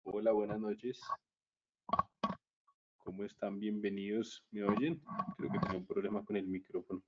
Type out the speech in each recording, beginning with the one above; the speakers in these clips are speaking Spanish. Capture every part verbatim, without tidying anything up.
Hola, buenas noches. ¿Cómo están? Bienvenidos. ¿Me oyen? Creo que tengo un problema con el micrófono.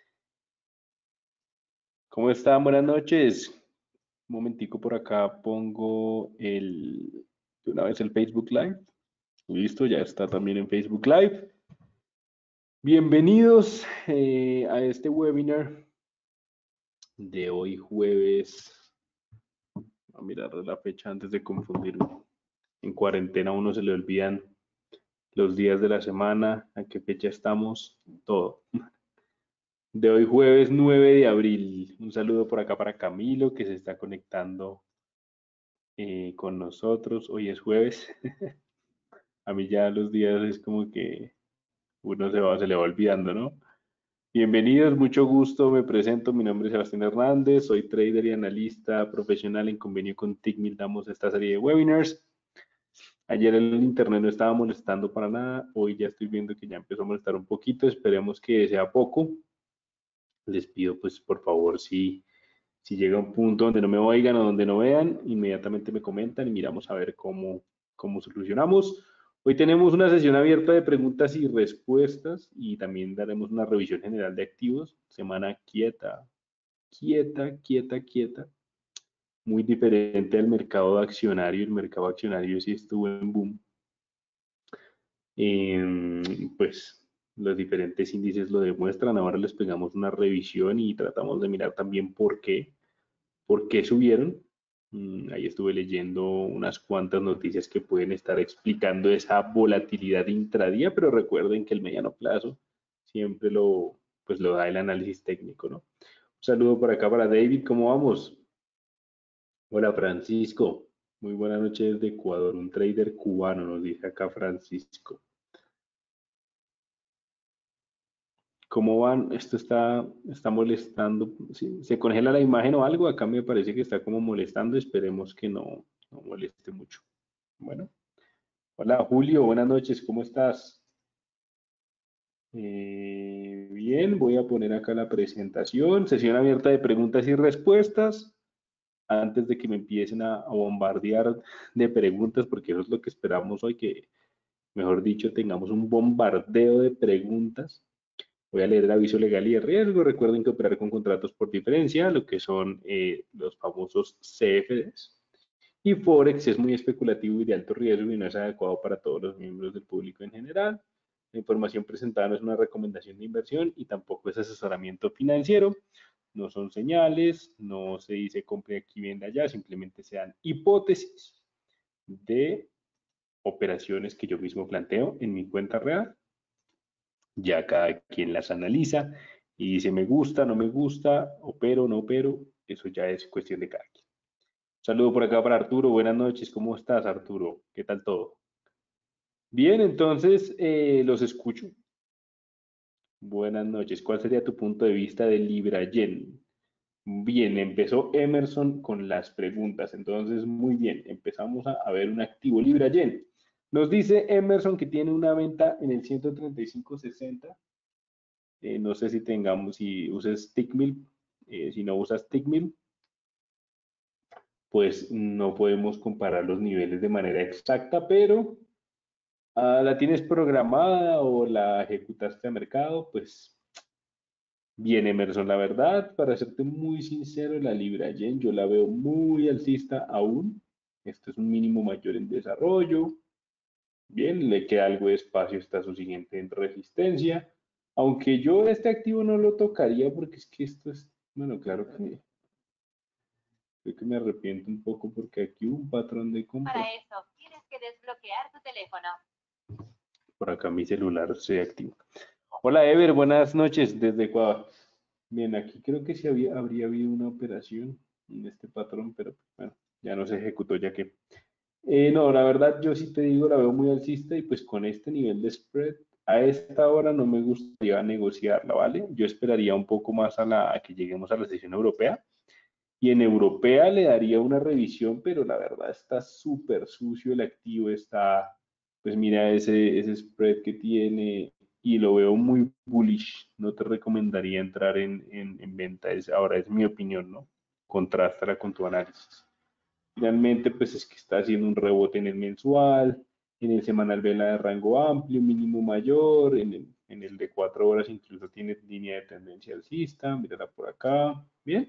¿Cómo están? Buenas noches. Un momentico por acá pongo el, de una vez el Facebook Live. Listo, ya está también en Facebook Live. Bienvenidos eh, a este webinar de hoy jueves. Voy a mirar la fecha antes de confundirme. En cuarentena a uno se le olvidan los días de la semana, a qué fecha estamos, todo. De hoy jueves nueve de abril. Un saludo por acá para Camilo que se está conectando eh, con nosotros. Hoy es jueves. A mí ya los días es como que uno se va, se le va olvidando, ¿no? Bienvenidos, mucho gusto. Me presento. Mi nombre es Sebastián Hernández. Soy trader y analista profesional. En convenio con Tickmill damos esta serie de webinars. Ayer el internet no estaba molestando para nada. Hoy ya estoy viendo que ya empezó a molestar un poquito. Esperemos que sea poco. Les pido pues por favor si Si llega un punto donde no me oigan o donde no vean, inmediatamente me comentan y miramos a ver cómo, cómo solucionamos. Hoy tenemos una sesión abierta de preguntas y respuestas y también daremos una revisión general de activos. Semana quieta, quieta, quieta, quieta. Muy diferente al mercado accionario. El mercado accionario sí estuvo en boom. Eh, pues los diferentes índices lo demuestran. Ahora les pegamos una revisión y tratamos de mirar también por qué por qué subieron. Mm, Ahí estuve leyendo unas cuantas noticias que pueden estar explicando esa volatilidad intradía, pero recuerden que el mediano plazo siempre lo, pues lo da el análisis técnico, ¿no? Un saludo por acá para David, ¿cómo vamos? Hola Francisco, muy buena noche desde Ecuador, un trader cubano, nos dice acá Francisco. ¿Cómo van? Esto está, está molestando. ¿Sí? ¿Se congela la imagen o algo? Acá me parece que está como molestando. Esperemos que no, no moleste mucho. Bueno, hola Julio, buenas noches, ¿cómo estás? Eh, bien, voy a poner acá la presentación, sesión abierta de preguntas y respuestas. Antes de que me empiecen a, a bombardear de preguntas, porque eso es lo que esperamos hoy, que mejor dicho, tengamos un bombardeo de preguntas. Voy a leer el aviso legal y de riesgo. Recuerden que operar con contratos por diferencia, lo que son eh, los famosos C F Ds. Y Forex es muy especulativo y de alto riesgo y no es adecuado para todos los miembros del público en general. La información presentada no es una recomendación de inversión y tampoco es asesoramiento financiero. No son señales, no se dice compre aquí, venda allá, simplemente sean hipótesis de operaciones que yo mismo planteo en mi cuenta real. Ya cada quien las analiza y dice me gusta, no me gusta, opero, no opero, eso ya es cuestión de cada quien. Saludo por acá para Arturo, buenas noches, ¿cómo estás Arturo? ¿Qué tal todo? Bien, entonces eh, los escucho. Buenas noches, ¿cuál sería tu punto de vista de Libra Yen? Bien, empezó Emerson con las preguntas, entonces muy bien, empezamos a, a ver un activo Libra Yen. Nos dice Emerson que tiene una venta en el ciento treinta y cinco sesenta. Eh, no sé si tengamos, si uses Tickmill, eh, si no usas Tickmill, pues no podemos comparar los niveles de manera exacta, pero uh, la tienes programada o la ejecutaste a mercado, pues bien, Emerson, la verdad, para serte muy sincero, la Libra Yen yo la veo muy alcista aún. Esto es un mínimo mayor en desarrollo. Bien, le queda algo de espacio hasta su siguiente resistencia. Aunque yo este activo no lo tocaría porque es que esto es, bueno, claro que creo que me arrepiento un poco porque aquí hubo un patrón de compra. Para eso, tienes que desbloquear tu teléfono. Por acá mi celular se activa. Hola Ever, buenas noches desde Ecuador. Bien, aquí creo que sí había, habría habido una operación en este patrón, pero bueno, ya no se ejecutó ya que... Eh, no, la verdad yo sí te digo, la veo muy alcista y pues con este nivel de spread, a esta hora no me gustaría negociarla, ¿vale? Yo esperaría un poco más a, la, a que lleguemos a la sesión europea. Y en europea le daría una revisión, pero la verdad está súper sucio el activo, está, pues mira ese, ese spread que tiene y lo veo muy bullish. No te recomendaría entrar en, en, en venta, es, ahora es mi opinión, ¿no? Contrástala con tu análisis. Finalmente, pues es que está haciendo un rebote en el mensual, en el semanal vela de rango amplio, mínimo mayor, en el, en el de cuatro horas incluso tiene línea de tendencia alcista, mírala por acá, bien.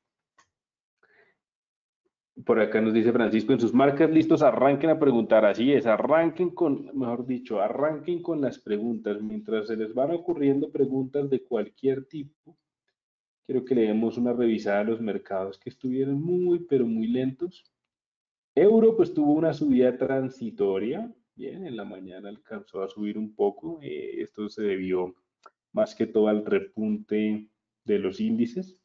Por acá nos dice Francisco, en sus marcas listos, arranquen a preguntar. Así es, arranquen con, mejor dicho, arranquen con las preguntas. Mientras se les van ocurriendo preguntas de cualquier tipo, quiero que le demos una revisada a los mercados que estuvieron muy, pero muy lentos. Euro pues tuvo una subida transitoria, bien, en la mañana alcanzó a subir un poco, eh, esto se debió más que todo al repunte de los índices.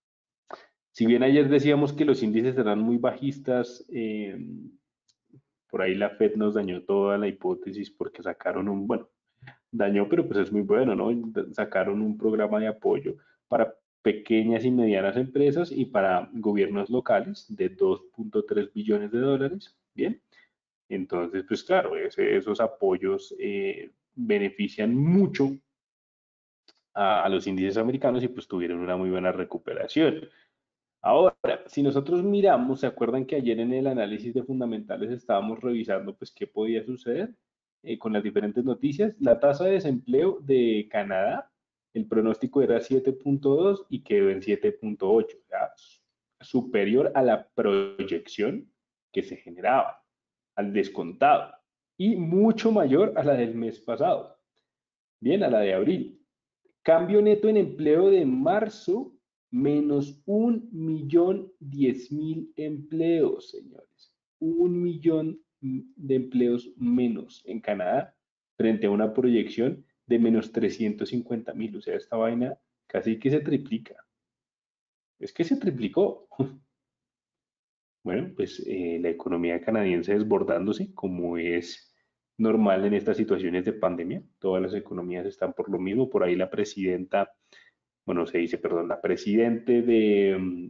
Si bien ayer decíamos que los índices eran muy bajistas, eh, por ahí la Fed nos dañó toda la hipótesis porque sacaron un, bueno, dañó, pero pues es muy bueno, ¿no? Sacaron un programa de apoyo para pequeñas y medianas empresas y para gobiernos locales de dos punto tres billones de dólares, ¿bien? Entonces, pues claro, ese, esos apoyos eh, benefician mucho a, a, los índices americanos y pues tuvieron una muy buena recuperación. Ahora, si nosotros miramos, ¿se acuerdan que ayer en el análisis de fundamentales estábamos revisando pues qué podía suceder eh, con las diferentes noticias? La tasa de desempleo de Canadá, el pronóstico era siete punto dos y quedó en siete punto ocho, o sea, superior a la proyección que se generaba, al descontado, y mucho mayor a la del mes pasado, bien, a la de abril. Cambio neto en empleo de marzo, menos un millón diez mil empleos, señores. Un millón de empleos menos en Canadá frente a una proyección de menos trescientos cincuenta mil. O sea, esta vaina casi que se triplica. Es que se triplicó. Bueno, pues eh, la economía canadiense desbordándose, como es normal en estas situaciones de pandemia. Todas las economías están por lo mismo. Por ahí la presidenta, bueno, se dice, perdón, la presidente de, mm,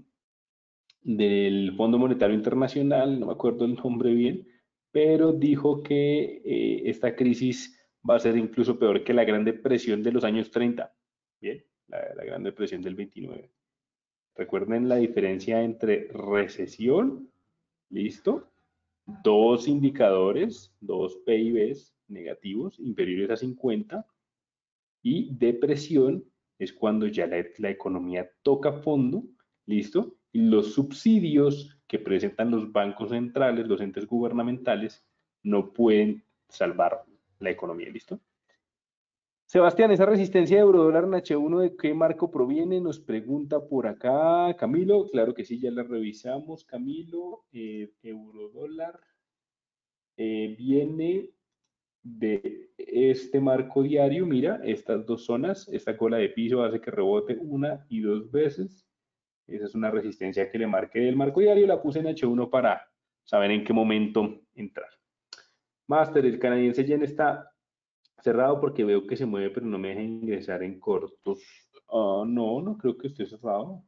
del Fondo Monetario Internacional, no me acuerdo el nombre bien, pero dijo que eh, esta crisis va a ser incluso peor que la Gran Depresión de los años treinta. Bien, la, la Gran Depresión del veintinueve. Recuerden la diferencia entre recesión, listo, dos indicadores, dos P I Bs negativos inferiores a cincuenta, y depresión es cuando ya la, la economía toca fondo, listo, y los subsidios que presentan los bancos centrales, los entes gubernamentales, no pueden salvar la economía, listo. Sebastián, esa resistencia de eurodólar en H uno, ¿de qué marco proviene? Nos pregunta por acá Camilo. Claro que sí, ya la revisamos, Camilo. Eh, eurodólar eh, viene de este marco diario. Mira, estas dos zonas, esta cola de piso hace que rebote una y dos veces. Esa es una resistencia que le marqué del marco diario. La puse en H uno para saber en qué momento entrar. Master, el canadiense yen está cerrado porque veo que se mueve, pero no me deja ingresar en cortos. Uh, no, no creo que esté cerrado.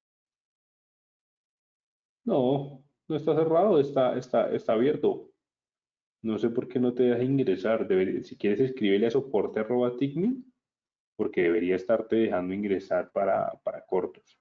No, no está cerrado, está, está, está abierto. No sé por qué no te deja ingresar. Debería, si quieres, escríbele a soporte arroba ticmi, porque debería estarte dejando ingresar para, para cortos.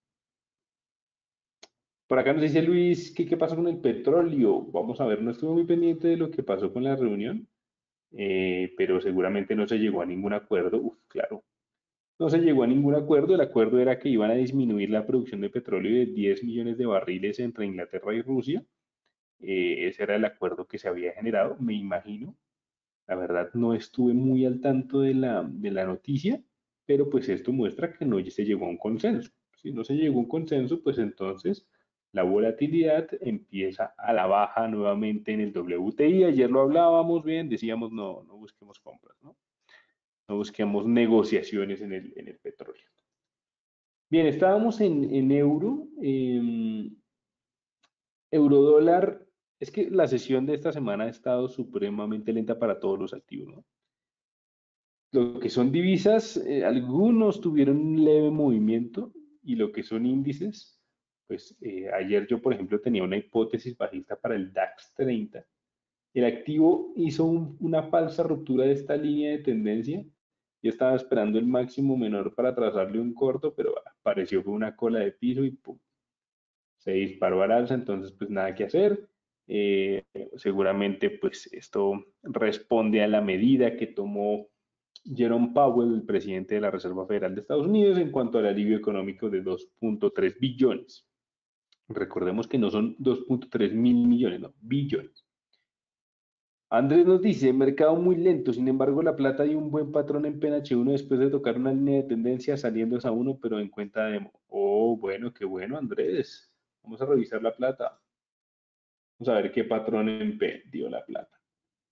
Por acá nos dice Luis, ¿qué, qué pasó con el petróleo? Vamos a ver, no estuve muy pendiente de lo que pasó con la reunión, eh, pero seguramente no se llegó a ningún acuerdo. Uf, claro, no se llegó a ningún acuerdo. El acuerdo era que iban a disminuir la producción de petróleo de diez millones de barriles entre Inglaterra y Rusia. Eh, ese era el acuerdo que se había generado, me imagino. La verdad, no estuve muy al tanto de la, de la noticia, pero pues esto muestra que no se llegó a un consenso. Si no se llegó a un consenso, pues entonces la volatilidad empieza a la baja nuevamente en el W T I. Ayer lo hablábamos bien, decíamos no, no busquemos compras, ¿no? No busquemos negociaciones en el, en el petróleo. Bien, estábamos en, en euro. Eh, eurodólar, es que la sesión de esta semana ha estado supremamente lenta para todos los activos, ¿no? Lo que son divisas, eh, algunos tuvieron un leve movimiento y lo que son índices, pues eh, ayer yo, por ejemplo, tenía una hipótesis bajista para el DAX treinta. El activo hizo un, una falsa ruptura de esta línea de tendencia. Yo estaba esperando el máximo menor para trazarle un corto, pero apareció con una cola de piso y pum, se disparó al alza, entonces pues nada que hacer. Eh, seguramente pues esto responde a la medida que tomó Jerome Powell, el presidente de la Reserva Federal de Estados Unidos, en cuanto al alivio económico de dos punto tres billones. Recordemos que no son dos punto tres mil millones, no, billones. Andrés nos dice, mercado muy lento, sin embargo la plata dio un buen patrón en P N H uno después de tocar una línea de tendencia saliendo a uno, pero en cuenta demo. Oh, bueno, qué bueno, Andrés. Vamos a revisar la plata. Vamos a ver qué patrón en P dio la plata.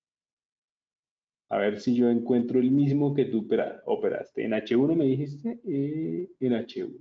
A ver si yo encuentro el mismo que tú operaste. En H uno me dijiste, eh, en H uno.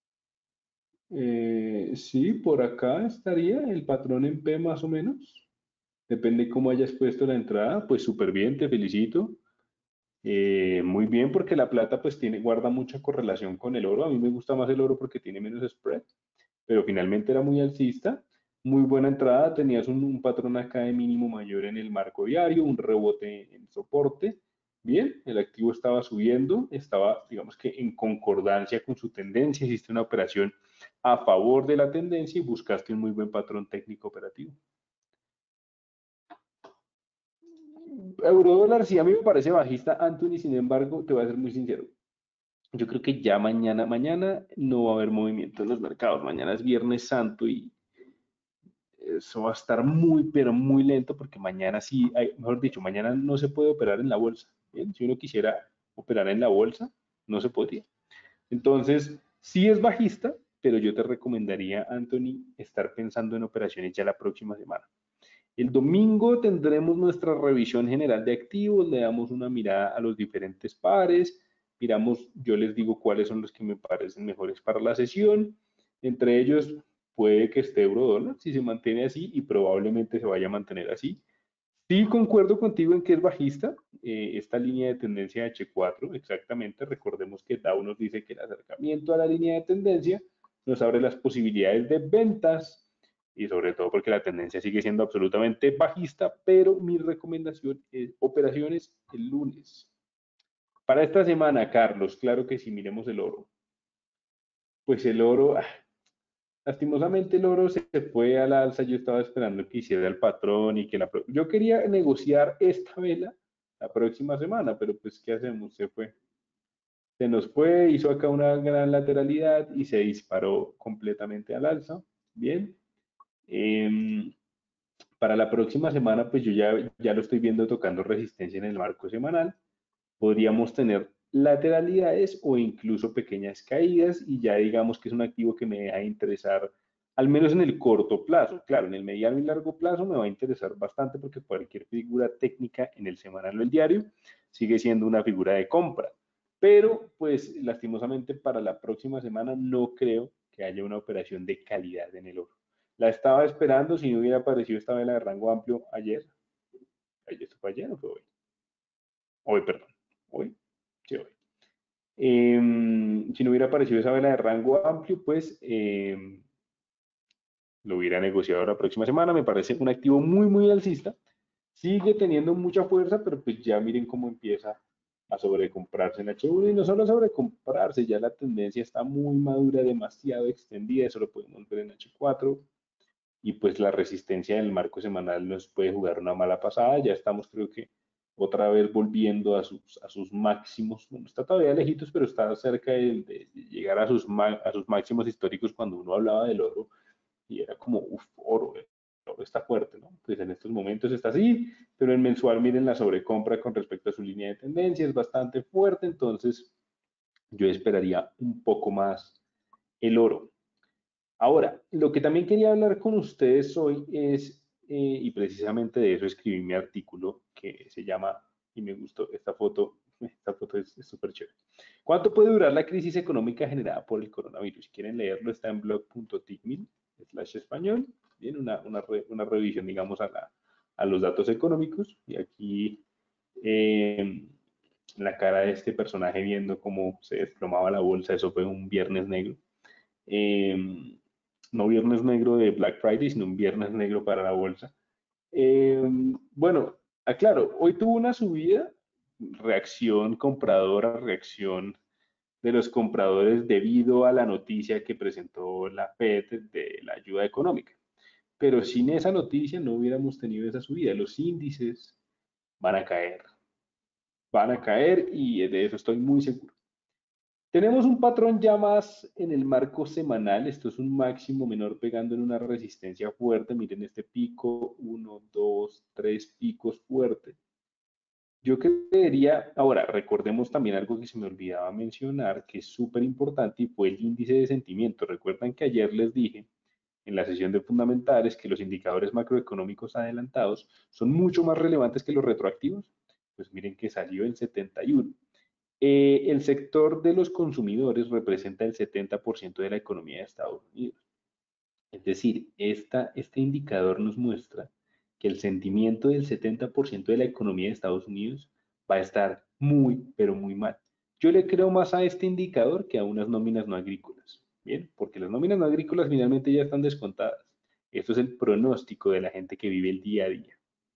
Eh, sí, por acá estaría el patrón en P más o menos. Depende cómo hayas puesto la entrada. Pues súper bien, te felicito. Eh, muy bien, porque la plata pues tiene, guarda mucha correlación con el oro. A mí me gusta más el oro porque tiene menos spread, pero finalmente era muy alcista. Muy buena entrada, tenías un, un patrón acá de mínimo mayor en el marco diario, un rebote en soporte. Bien, el activo estaba subiendo, estaba, digamos que en concordancia con su tendencia, hiciste una operación a favor de la tendencia y buscaste un muy buen patrón técnico operativo. Eurodólar, sí, a mí me parece bajista, Anthony, sin embargo, te voy a ser muy sincero. Yo creo que ya mañana, mañana no va a haber movimiento en los mercados. Mañana es Viernes Santo y eso va a estar muy, pero muy lento porque mañana sí, hay, mejor dicho, mañana no se puede operar en la bolsa. ¿Bien? Si uno quisiera operar en la bolsa, no se podría. Entonces, sí es bajista, pero yo te recomendaría, Anthony, estar pensando en operaciones ya la próxima semana. El domingo tendremos nuestra revisión general de activos, le damos una mirada a los diferentes pares, miramos, yo les digo cuáles son los que me parecen mejores para la sesión. Entre ellos puede que esté euro dólar, si se mantiene así y probablemente se vaya a mantener así. Sí, concuerdo contigo en que es bajista, eh, esta línea de tendencia H cuatro, exactamente. Recordemos que Dow nos dice que el acercamiento a la línea de tendencia nos abre las posibilidades de ventas y sobre todo porque la tendencia sigue siendo absolutamente bajista, pero mi recomendación es operaciones el lunes. Para esta semana, Carlos, claro que si miremos el oro. Pues el oro, ah, lastimosamente el oro se fue al alza, yo estaba esperando que hiciera el patrón y que la... Yo quería negociar esta vela la próxima semana, pero pues ¿qué hacemos? Se fue. Se nos fue, hizo acá una gran lateralidad y se disparó completamente al alza. Bien. Eh, para la próxima semana, pues yo ya, ya lo estoy viendo tocando resistencia en el marco semanal. Podríamos tener lateralidades o incluso pequeñas caídas y ya digamos que es un activo que me deja de interesar, al menos en el corto plazo. Claro, en el mediano y largo plazo me va a interesar bastante porque cualquier figura técnica en el semanal o el diario sigue siendo una figura de compra. Pero pues lastimosamente para la próxima semana no creo que haya una operación de calidad en el oro. La estaba esperando si no hubiera aparecido esta vela de rango amplio ayer. ¿Esto fue ayer o fue hoy? Hoy, perdón. Hoy. Sí, hoy. Eh, si no hubiera aparecido esa vela de rango amplio, pues eh, lo hubiera negociado la próxima semana. Me parece un activo muy, muy alcista. Sigue teniendo mucha fuerza, pero pues ya miren cómo empieza a sobrecomprarse en H uno y no solo sobrecomprarse, ya la tendencia está muy madura, demasiado extendida, eso lo podemos ver en H cuatro y pues la resistencia del marco semanal nos puede jugar una mala pasada, ya estamos creo que otra vez volviendo a sus, a sus máximos, bueno, está todavía lejitos, pero está cerca de, de llegar a sus, a sus máximos históricos cuando uno hablaba del oro y era como, uff, oro, el oro está fuerte, ¿no? Pues en estos momentos está así, pero en mensual miren la sobrecompra con respecto a su línea de tendencia, es bastante fuerte, entonces yo esperaría un poco más el oro. Ahora, lo que también quería hablar con ustedes hoy es, eh, y precisamente de eso escribí mi artículo que se llama, y me gustó esta foto, esta foto es súper chévere. ¿Cuánto puede durar la crisis económica generada por el coronavirus? Si quieren leerlo, está en blog punto ticmin slash español. Bien, una, una, re, una revisión, digamos, a, la, a los datos económicos. Y aquí eh, la cara de este personaje viendo cómo se desplomaba la bolsa, eso fue un viernes negro. Eh, no viernes negro de Black Friday, sino un viernes negro para la bolsa. Eh, bueno, aclaro, hoy tuvo una subida, reacción compradora, reacción de los compradores debido a la noticia que presentó la Fed de la ayuda económica. Pero sin esa noticia no hubiéramos tenido esa subida. Los índices van a caer, van a caer y de eso estoy muy seguro. Tenemos un patrón ya más en el marco semanal. Esto es un máximo menor pegando en una resistencia fuerte. Miren este pico, uno, dos, tres picos fuertes. Yo creería, ahora recordemos también algo que se me olvidaba mencionar, que es súper importante y fue el índice de sentimiento. Recuerdan que ayer les dije en la sesión de fundamentales que los indicadores macroeconómicos adelantados son mucho más relevantes que los retroactivos. Pues miren que salió en setenta y uno. Eh, el sector de los consumidores representa el setenta por ciento de la economía de Estados Unidos. Es decir, esta, este indicador nos muestra que el sentimiento del setenta por ciento de la economía de Estados Unidos va a estar muy, pero muy mal. Yo le creo más a este indicador que a unas nóminas no agrícolas. Bien, porque las nóminas no agrícolas finalmente ya están descontadas. Esto es el pronóstico de la gente que vive el día a día.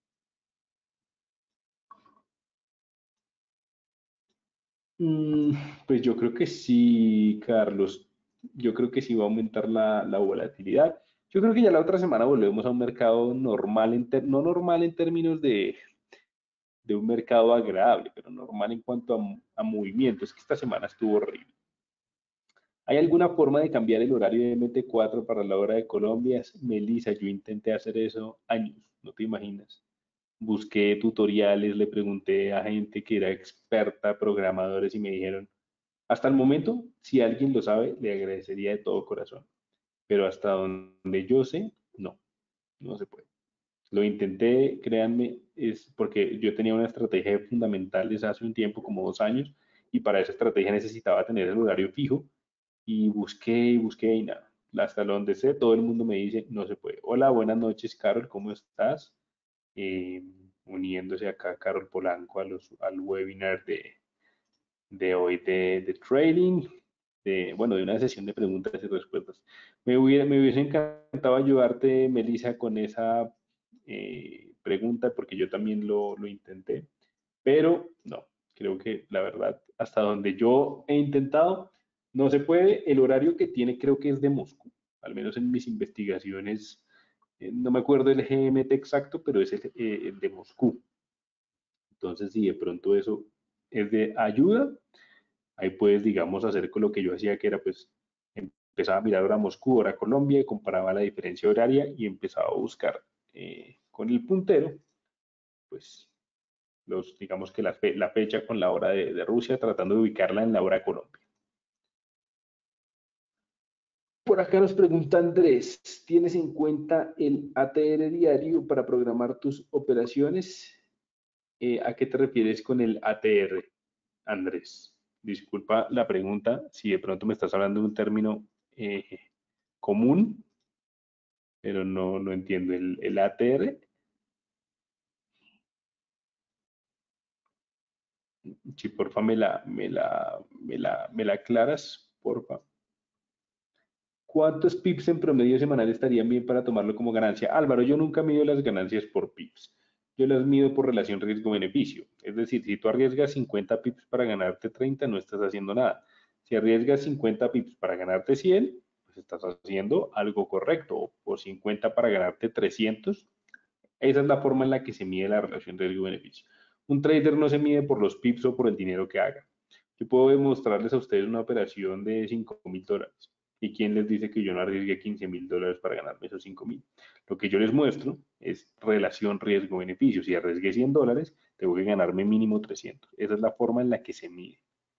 Mm, pues yo creo que sí, Carlos. Yo creo que sí va a aumentar la, la volatilidad. Yo creo que ya la otra semana volvemos a un mercado normal, en ter- no normal en términos de, de un mercado agradable, pero normal en cuanto a, a movimiento. Es que esta semana estuvo horrible. ¿Hay alguna forma de cambiar el horario de M T cuatro para la hora de Colombia? Melissa, yo intenté hacer eso años, no te imaginas. Busqué tutoriales, le pregunté a gente que era experta, programadores, y me dijeron, hasta el momento, si alguien lo sabe, le agradecería de todo corazón. Pero hasta donde yo sé, no, no se puede. Lo intenté, créanme, es porque yo tenía una estrategia de fundamentales hace un tiempo, como dos años, y para esa estrategia necesitaba tener el horario fijo, y busqué y busqué y nada. Hasta donde sé, todo el mundo me dice, no se puede. Hola, buenas noches, Carol, ¿cómo estás? Eh, uniéndose acá, Carol Polanco, a los, al webinar de, de hoy de, de trading, de, bueno, de una sesión de preguntas y respuestas. Me hubiera, me hubiese encantado ayudarte, Melissa, con esa eh, pregunta, porque yo también lo, lo intenté, pero no, creo que la verdad, hasta donde yo he intentado, no se puede. El horario que tiene creo que es de Moscú, al menos en mis investigaciones, eh, no me acuerdo el G M T exacto, pero es el, eh, el de Moscú. Entonces, si de pronto eso es de ayuda, ahí puedes, digamos, hacer con lo que yo hacía, que era pues empezaba a mirar hora Moscú, hora Colombia, comparaba la diferencia horaria y empezaba a buscar eh, con el puntero, pues los, digamos que la, fe, la fecha con la hora de, de Rusia, tratando de ubicarla en la hora Colombia. Por acá nos pregunta Andrés, ¿tienes en cuenta el A T R diario para programar tus operaciones? Eh, ¿A qué te refieres con el A T R, Andrés? Disculpa la pregunta, si de pronto me estás hablando de un término eh, común, pero no, no entiendo. ¿El, el A T R? Si porfa me la, me la, me la, me la aclaras, porfa. ¿Cuántos pips en promedio semanal estarían bien para tomarlo como ganancia? Álvaro, yo nunca mido las ganancias por pips. Yo las mido por relación riesgo-beneficio. Es decir, si tú arriesgas cincuenta pips para ganarte treinta, no estás haciendo nada. Si arriesgas cincuenta pips para ganarte cien, pues estás haciendo algo correcto. O cincuenta para ganarte trescientos. Esa es la forma en la que se mide la relación riesgo-beneficio. Un trader no se mide por los pips o por el dinero que haga. Yo puedo demostrarles a ustedes una operación de cinco mil dólares. ¿Y quién les dice que yo no arriesgué quince mil dólares para ganarme esos cinco mil? Lo que yo les muestro es relación riesgo-beneficio. Si arriesgué cien dólares, tengo que ganarme mínimo trescientos. Esa es la forma en la que se mide.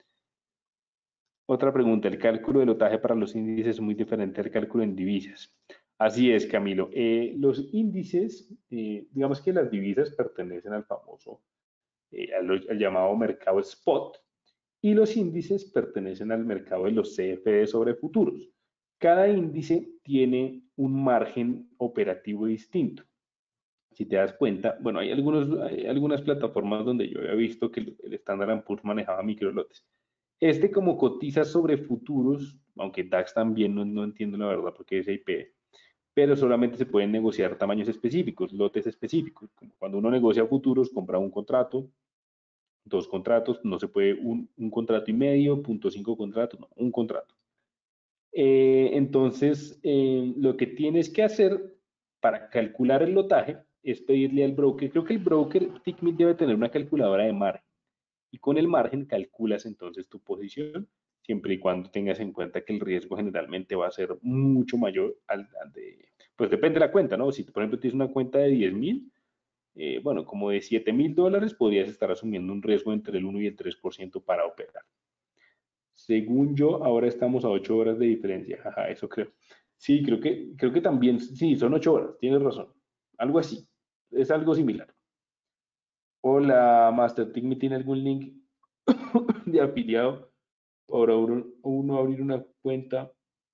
Otra pregunta, el cálculo del lotaje para los índices es muy diferente al cálculo en divisas. Así es, Camilo. Eh, los índices, eh, digamos que las divisas pertenecen al famoso, eh, al, al, llamado mercado spot, y los índices pertenecen al mercado de los C F D sobre futuros. Cada índice tiene un margen operativo distinto. Si te das cuenta, bueno, hay, algunos, hay algunas plataformas donde yo había visto que el, el Standard and Poor's manejaba microlotes. Este como cotiza sobre futuros, aunque DAX también no, no entiendo la verdad porque es I P, pero solamente se pueden negociar tamaños específicos, lotes específicos. Como cuando uno negocia futuros, compra un contrato dos contratos, no se puede un, un contrato y medio, punto cinco contratos, no, un contrato. Eh, entonces, eh, lo que tienes que hacer para calcular el lotaje es pedirle al broker, creo que el broker Tickmill debe tener una calculadora de margen, y con el margen calculas entonces tu posición, siempre y cuando tengas en cuenta que el riesgo generalmente va a ser mucho mayor al, al de, pues depende de la cuenta, ¿no? Si por ejemplo tienes una cuenta de diez mil, eh, bueno, como de siete mil dólares, podrías estar asumiendo un riesgo entre el uno y el tres por ciento para operar. Según yo, ahora estamos a ocho horas de diferencia. Ajá, eso creo. Sí, creo que, creo que también, sí, son ocho horas, tienes razón. Algo así, es algo similar. Hola, Master, ¿me tiene algún link de afiliado para uno, uno abrir una cuenta?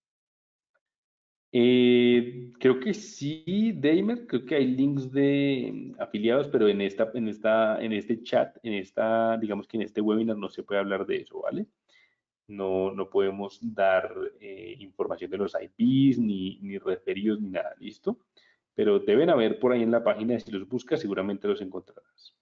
Eh, creo que sí, Daimer, creo que hay links de afiliados, pero en esta, en esta, en este chat, en esta, digamos que en este webinar no se puede hablar de eso, ¿vale? No, no podemos dar eh, información de los I Ps, ni, ni referidos, ni nada, ¿listo? Pero deben haber por ahí en la página, si los buscas, seguramente los encontrarás.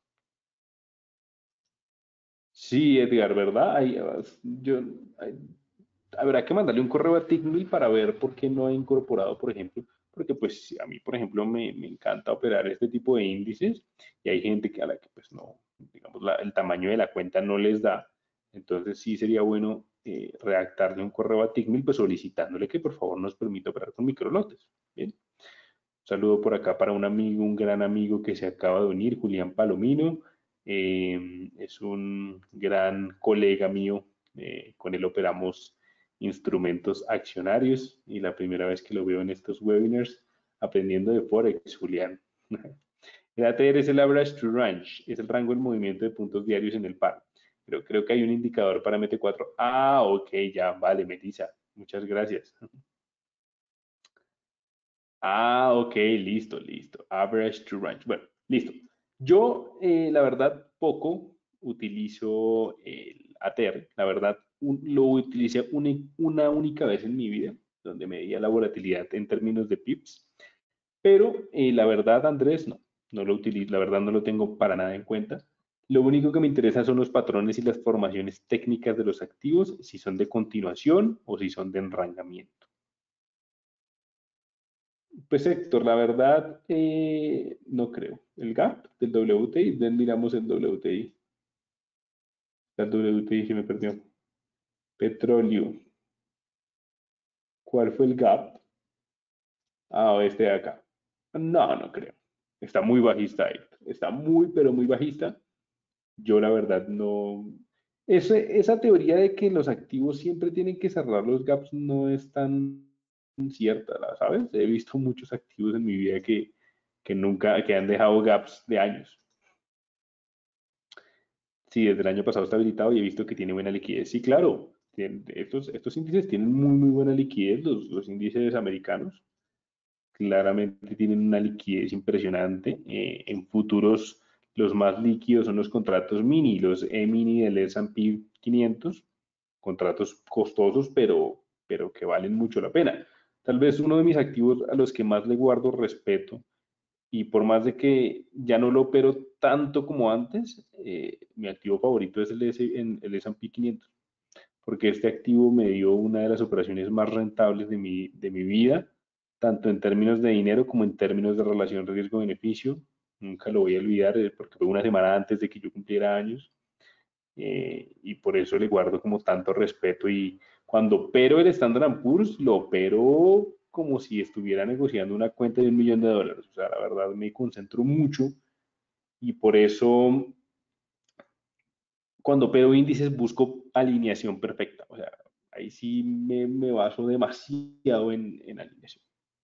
Sí, Edgar, ¿verdad? Hay, yo, hay- habrá que mandarle un correo a Tickmill para ver por qué no ha incorporado, por ejemplo, porque pues a mí, por ejemplo, me, me encanta operar este tipo de índices y hay gente que a la que pues no, digamos, la- el tamaño de la cuenta no les da. Entonces sí sería bueno eh, redactarle un correo a Tickmill pues solicitándole que por favor nos permita operar con microlotes. Bien. Un saludo por acá para un amigo, un gran amigo que se acaba de unir, Julián Palomino. Eh, es un gran colega mío, eh, con él operamos instrumentos accionarios y la primera vez que lo veo en estos webinars aprendiendo de Forex, Julián. El A T R es el average to range, es el rango del movimiento de puntos diarios en el par. Pero creo que hay un indicador para M T cuatro. Ah, ok, ya, vale, Melissa. Muchas gracias. Ah, ok, listo, listo. Average to range. Bueno, listo. Yo, eh, la verdad, poco utilizo el A T R. La verdad, un- lo utilicé una, una única vez en mi vida, donde medía la volatilidad en términos de pips. Pero eh, la verdad, Andrés, no, no lo utilizo. La verdad, no lo tengo para nada en cuenta. Lo único que me interesa son los patrones y las formaciones técnicas de los activos, si son de continuación o si son de enrañamiento. Pues Héctor, la verdad, eh, no creo. El gap del W T I, ven, miramos el W T I. El W T I se me perdió. Petróleo. ¿Cuál fue el gap? Ah, este de acá. No, no creo. Está muy bajista ahí. Está muy, pero muy bajista. Yo la verdad no. Ese- esa teoría de que los activos siempre tienen que cerrar los gaps no es tan cierta, ¿la ¿sabes? He visto muchos activos en mi vida que, que nunca, que han dejado gaps de años. Sí, desde el año pasado está habilitado y he visto que tiene buena liquidez. Sí, claro, tienen- estos, estos índices tienen muy, muy buena liquidez, los, los índices americanos. Claramente tienen una liquidez impresionante. Eh, en futuros, los más líquidos son los contratos mini, los E-mini del S and P quinientos, contratos costosos, pero, pero que valen mucho la pena. Tal vez uno de mis activos a los que más le guardo respeto, y por más de que ya no lo opero tanto como antes, eh, mi activo favorito es el, S, en, el S and P quinientos, porque este activo me dio una de las operaciones más rentables de mi, de mi vida, tanto en términos de dinero como en términos de relación riesgo-beneficio. Nunca lo voy a olvidar, eh, porque fue una semana antes de que yo cumpliera años, eh, y por eso le guardo como tanto respeto. Y cuando opero el Standard and Poor's, lo opero como si estuviera negociando una cuenta de un millón de dólares. O sea, la verdad me concentro mucho y por eso cuando opero índices busco alineación perfecta. O sea, ahí sí me, me baso demasiado en, en alineación.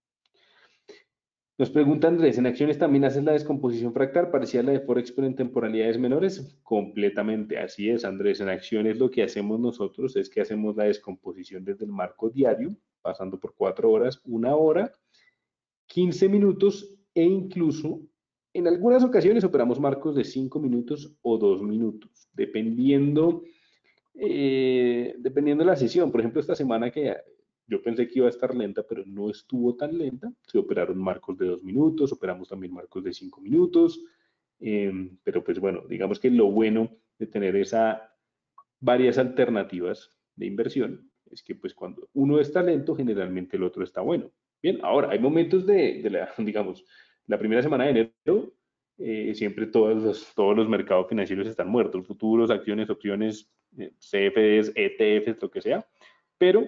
Nos pregunta Andrés, ¿en acciones también haces la descomposición fractal parecida a la de Forex pero en temporalidades menores? Completamente, así es, Andrés. En acciones lo que hacemos nosotros es que hacemos la descomposición desde el marco diario, pasando por cuatro horas, una hora, quince minutos e incluso en algunas ocasiones operamos marcos de cinco minutos o dos minutos, dependiendo, eh, dependiendo de la sesión. Por ejemplo, esta semana que yo pensé que iba a estar lenta, pero no estuvo tan lenta. Se operaron marcos de dos minutos, operamos también marcos de cinco minutos. Eh, pero pues bueno, digamos que lo bueno de tener esa, varias alternativas de inversión es que pues cuando uno está lento, generalmente el otro está bueno. Bien, ahora hay momentos de, de la, digamos, la primera semana de enero, eh, siempre todos los, todos los mercados financieros están muertos, futuros, acciones, opciones, eh, C F Ds, E T Fs, lo que sea, pero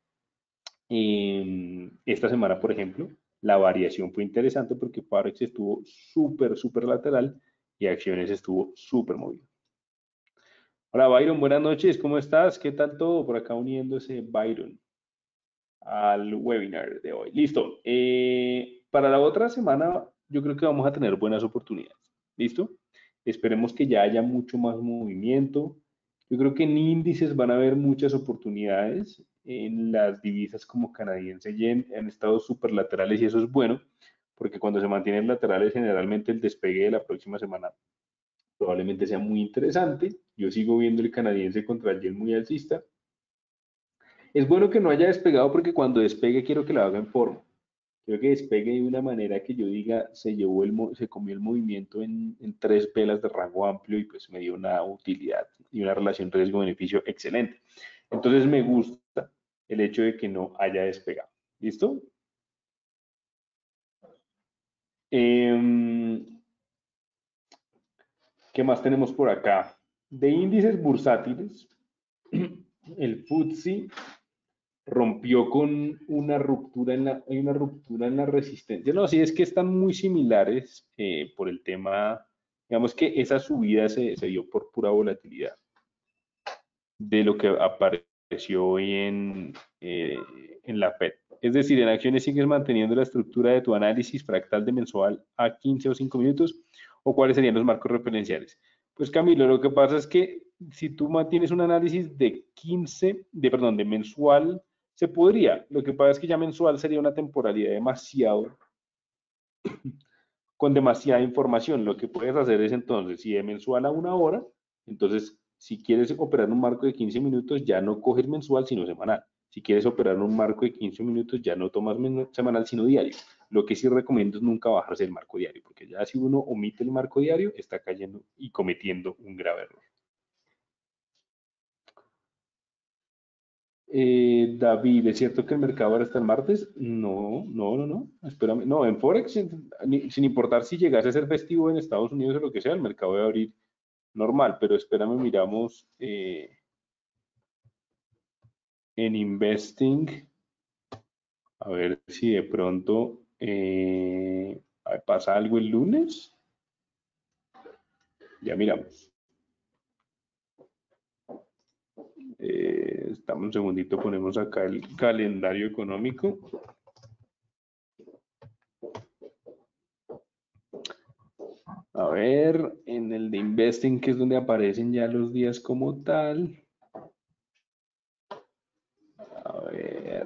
eh, esta semana, por ejemplo, la variación fue interesante porque Forex estuvo súper, súper lateral y acciones estuvo súper movido. Hola Byron, buenas noches, ¿cómo estás? ¿Qué tal todo? Por acá uniéndose Byron al webinar de hoy. Listo. Eh, para la otra semana yo creo que vamos a tener buenas oportunidades. ¿Listo? Esperemos que ya haya mucho más movimiento. Yo creo que en índices van a haber muchas oportunidades. En las divisas como canadiense yen han estado súper laterales y eso es bueno, porque cuando se mantienen laterales generalmente el despegue de la próxima semana probablemente sea muy interesante. Yo sigo viendo el canadiense contra el yen muy alcista. Es bueno que no haya despegado porque cuando despegue quiero que lo haga en forma. Quiero que despegue de una manera que yo diga, se llevó el, se comió el movimiento en, en tres velas de rango amplio y pues me dio una utilidad y una relación riesgo-beneficio excelente. Entonces me gusta el hecho de que no haya despegado. ¿Listo? Eh, ¿Qué más tenemos por acá? De índices bursátiles, el F T S E rompió con una ruptura en la, hay una ruptura en la resistencia. No, sí es que están muy similares eh, por el tema, digamos que esa subida se, se dio por pura volatilidad de lo que apareció hoy en, eh, en la Fed. Es decir, en acciones sigues manteniendo la estructura de tu análisis fractal de mensual a quince o cinco minutos, o cuáles serían los marcos referenciales. Pues Camilo, lo que pasa es que si tú mantienes un análisis de quince, de perdón, de mensual, se podría. Lo que pasa es que ya mensual sería una temporalidad demasiado, con demasiada información. Lo que puedes hacer es entonces, si de mensual a una hora, entonces si quieres operar en un marco de quince minutos, ya no coges mensual, sino semanal. Si quieres operar en un marco de quince minutos, ya no tomas semanal, sino diario. Lo que sí recomiendo es nunca bajarse el marco diario, porque ya si uno omite el marco diario, está cayendo y cometiendo un grave error. Eh, David, ¿es cierto que el mercado ahora está el martes? No, no, no, no, espérame. No, en Forex, sin, sin importar si llegase a ser festivo en Estados Unidos o lo que sea, el mercado debe abrir normal, pero espérame, miramos eh, en Investing, a ver si de pronto eh, pasa algo el lunes. Ya miramos. Eh, estamos un segundito, ponemos acá el calendario económico. A ver, en el de Investing, que es donde aparecen ya los días como tal. A ver.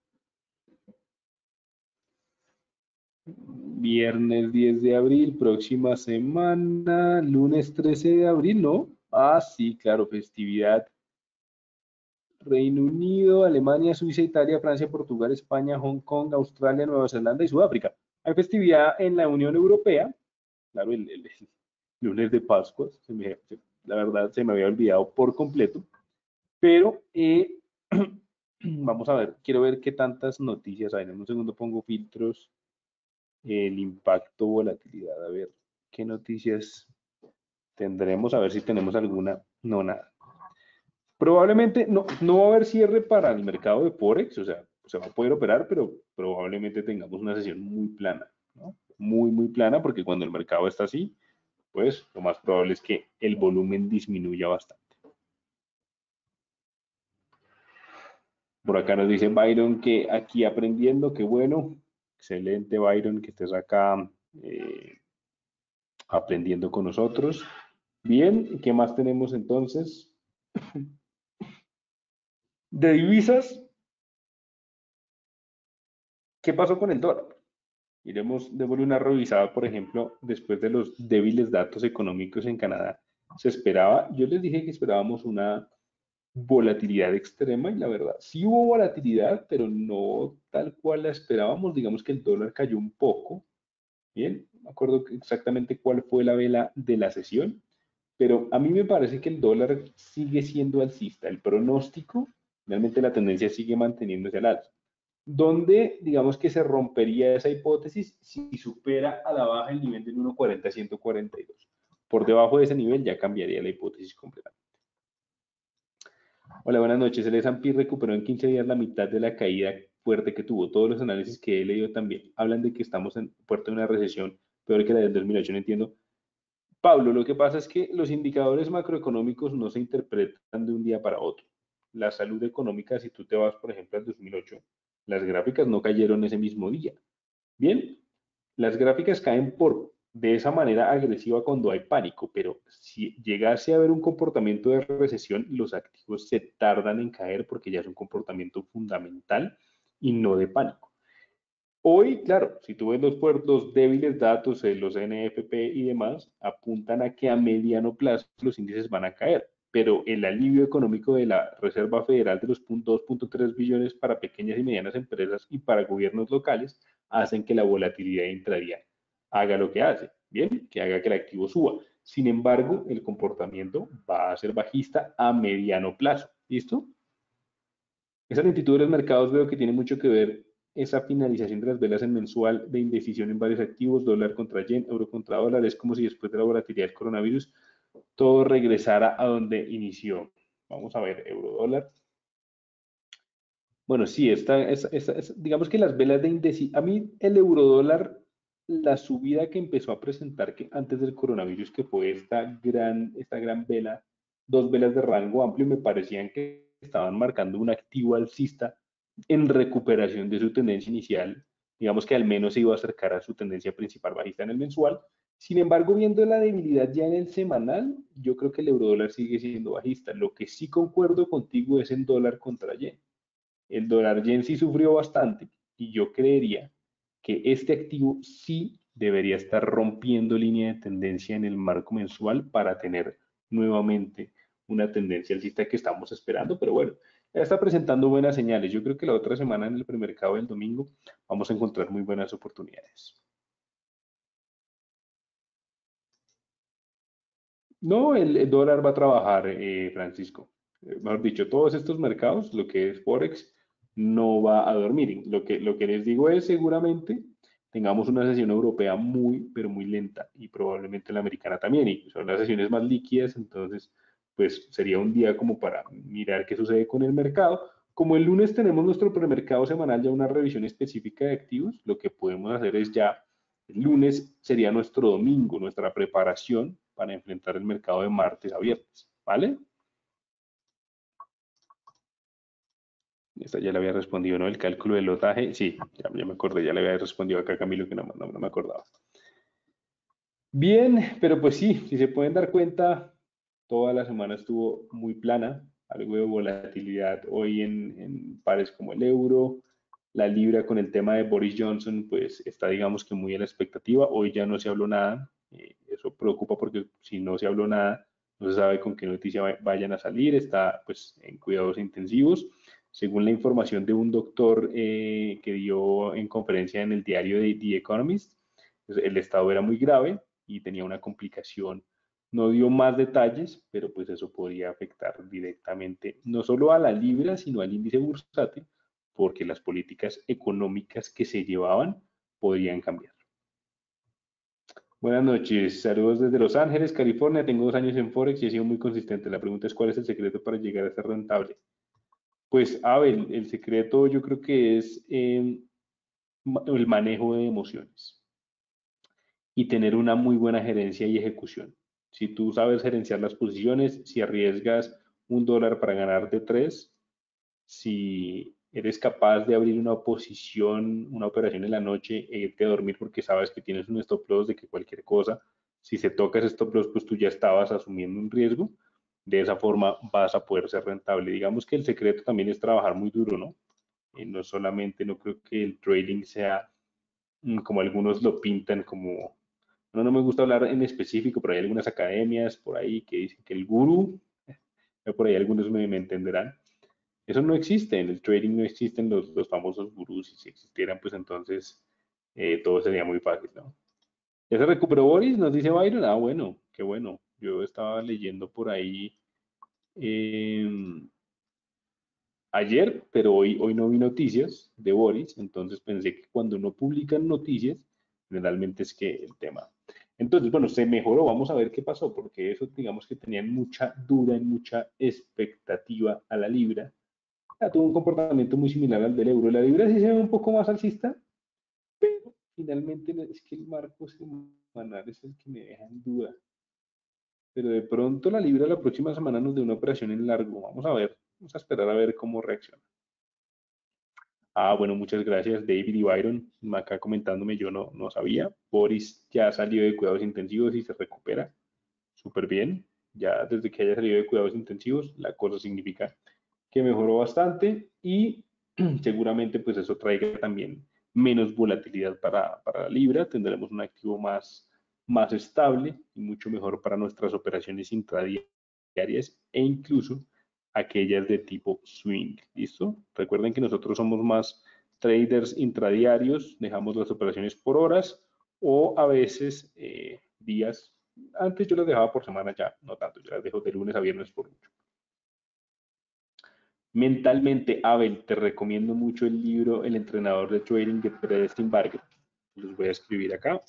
Viernes diez de abril, próxima semana, lunes trece de abril, ¿no? Ah, sí, claro, festividad. Reino Unido, Alemania, Suiza, Italia, Francia, Portugal, España, Hong Kong, Australia, Nueva Zelanda y Sudáfrica. Hay festividad en la Unión Europea, claro, el, el, el lunes de Pascua, se me, la verdad se me había olvidado por completo, pero eh, vamos a ver, quiero ver qué tantas noticias hay. En un segundo pongo filtros, el impacto, volatilidad, a ver qué noticias tendremos, a ver si tenemos alguna, no nada. Probablemente no, no va a haber cierre para el mercado de Forex, o sea, se va a poder operar, pero probablemente tengamos una sesión muy plana, ¿no? Muy, muy plana, porque cuando el mercado está así, pues lo más probable es que el volumen disminuya bastante. Por acá nos dice Byron que aquí aprendiendo, qué bueno. Excelente, Byron, que estés acá eh, aprendiendo con nosotros. Bien, ¿qué más tenemos entonces? De divisas, ¿qué pasó con el dólar? Iremos, démosle una revisada, por ejemplo, después de los débiles datos económicos en Canadá. Se esperaba, yo les dije que esperábamos una volatilidad extrema y la verdad, sí hubo volatilidad, pero no tal cual la esperábamos. Digamos que el dólar cayó un poco. Bien, no me acuerdo exactamente cuál fue la vela de la sesión, pero a mí me parece que el dólar sigue siendo alcista. El pronóstico, realmente la tendencia sigue manteniéndose al alza. ¿Dónde, digamos que se rompería esa hipótesis si supera a la baja el nivel del uno cuarenta a ciento cuarenta y dos? Por debajo de ese nivel ya cambiaría la hipótesis completamente. Hola, buenas noches. El S and P recuperó en quince días la mitad de la caída fuerte que tuvo. Todos los análisis que he leído también hablan de que estamos en puerto de una recesión peor que la del dos mil ocho. No entiendo. Pablo, lo que pasa es que los indicadores macroeconómicos no se interpretan de un día para otro. La salud económica, si tú te vas, por ejemplo, al dos mil ocho, las gráficas no cayeron ese mismo día. Bien, las gráficas caen por de esa manera agresiva cuando hay pánico, pero si llegase a haber un comportamiento de recesión, los activos se tardan en caer porque ya es un comportamiento fundamental y no de pánico. Hoy, claro, si tú ves los puertos débiles datos, eh, los N F P y demás, apuntan a que a mediano plazo los índices van a caer, pero el alivio económico de la Reserva Federal de los dos punto tres billones para pequeñas y medianas empresas y para gobiernos locales hacen que la volatilidad intradia haga lo que hace, bien, que haga que el activo suba. Sin embargo, el comportamiento va a ser bajista a mediano plazo. ¿Listo? Esa lentitud de los mercados veo que tiene mucho que ver esa finalización de las velas en mensual de indecisión en varios activos, dólar contra yen, euro contra dólar. Es como si después de la volatilidad del coronavirus todo regresara a donde inició. Vamos a ver, euro dólar. Bueno, sí, esta, esta, esta, esta, digamos que las velas de indecisión, a mí el euro dólar, la subida que empezó a presentar que antes del coronavirus, que fue esta gran, esta gran vela, dos velas de rango amplio, me parecían que estaban marcando un activo alcista en recuperación de su tendencia inicial, digamos que al menos se iba a acercar a su tendencia principal bajista en el mensual. Sin embargo, viendo la debilidad ya en el semanal, yo creo que el euro dólar sigue siendo bajista. Lo que sí concuerdo contigo es el dólar contra yen. El dólar yen sí sufrió bastante y yo creería que este activo sí debería estar rompiendo línea de tendencia en el marco mensual para tener nuevamente una tendencia alcista que estamos esperando, pero bueno, ya está presentando buenas señales. Yo creo que la otra semana en el premercado del domingo vamos a encontrar muy buenas oportunidades. No, el, el dólar va a trabajar, eh, Francisco. Eh, mejor dicho, todos estos mercados, lo que es Forex, no va a dormir. Lo que, lo que les digo es seguramente tengamos una sesión europea muy, pero muy lenta y probablemente la americana también. Y son las sesiones más líquidas, entonces, pues sería un día como para mirar qué sucede con el mercado. Como el lunes tenemos nuestro premercado semanal, ya una revisión específica de activos, lo que podemos hacer es ya el lunes sería nuestro domingo, nuestra preparación para enfrentar el mercado de martes a viernes, ¿vale? Esta ya le había respondido, ¿no? El cálculo del lotaje, sí, ya, ya me acordé, ya le había respondido acá a Camilo que no, no, no me acordaba. Bien, pero pues sí, si se pueden dar cuenta, toda la semana estuvo muy plana, algo de volatilidad hoy en, en pares como el euro, la libra con el tema de Boris Johnson, pues está digamos que muy a la expectativa, hoy ya no se habló nada, eh, eso preocupa porque si no se habló nada, no se sabe con qué noticia vayan a salir, está pues en cuidados intensivos. Según la información de un doctor eh, que dio en conferencia en el diario de The Economist, pues, el estado era muy grave y tenía una complicación. No dio más detalles, pero pues eso podría afectar directamente no solo a la libra, sino al índice bursátil, porque las políticas económicas que se llevaban podrían cambiar. Buenas noches, saludos desde Los Ángeles, California. Tengo dos años en Forex y he sido muy consistente. La pregunta es cuál es el secreto para llegar a ser rentable. Pues, Abel, el secreto yo creo que es eh, el manejo de emociones y tener una muy buena gerencia y ejecución. Si tú sabes gerenciar las posiciones, si arriesgas un dólar para ganar de tres, si eres capaz de abrir una posición, una operación en la noche e irte a dormir porque sabes que tienes un stop loss de que cualquier cosa, si se toca ese stop loss, pues tú ya estabas asumiendo un riesgo. De esa forma vas a poder ser rentable. Digamos que el secreto también es trabajar muy duro, ¿no? Eh, no solamente, no creo que el trading sea mm, como algunos lo pintan como, no, no me gusta hablar en específico, pero hay algunas academias por ahí que dicen que el gurú, por ahí algunos me, me entenderán, eso no existe, en el trading no existen los, los famosos gurús, y si existieran, pues entonces eh, todo sería muy fácil, ¿no? ¿Ya se recuperó Boris? Nos dice Byron, ah, bueno, qué bueno. Yo estaba leyendo por ahí eh, ayer, pero hoy, hoy no vi noticias de Boris, entonces pensé que cuando no publican noticias, generalmente es que el tema. Entonces, bueno, se mejoró, vamos a ver qué pasó, porque eso, digamos que tenían mucha duda y mucha expectativa a la libra. Ya tuvo un comportamiento muy similar al del euro. La libra sí se ve un poco más alcista, pero finalmente es que el marco semanal es el que me deja en duda. Pero de pronto la libra la próxima semana nos dé una operación en largo. Vamos a ver, vamos a esperar a ver cómo reacciona. Ah, bueno, muchas gracias David y Byron, acá comentándome, yo no, no sabía. Boris ya salió de cuidados intensivos y se recupera súper bien. Ya desde que haya salido de cuidados intensivos, la cosa significa que mejoró bastante y seguramente pues eso traiga también menos volatilidad para, para la libra. Tendremos un activo más, más estable y mucho mejor para nuestras operaciones intradiarias e incluso aquellas de tipo swing. ¿Listo? Recuerden que nosotros somos más traders intradiarios, dejamos las operaciones por horas o a veces eh, días. Antes yo las dejaba por semana, ya no tanto, yo las dejo de lunes a viernes por mucho. Mentalmente, Abel, te recomiendo mucho el libro El entrenador de trading de Preston Barger. Los voy a escribir acá.